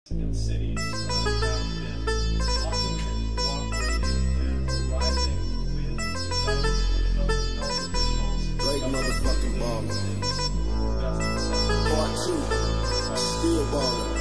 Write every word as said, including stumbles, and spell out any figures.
Mexican cities uh, have been talking and cooperating and arriving with the guidance of health officials. Great motherfucking baller. Part two, still balling.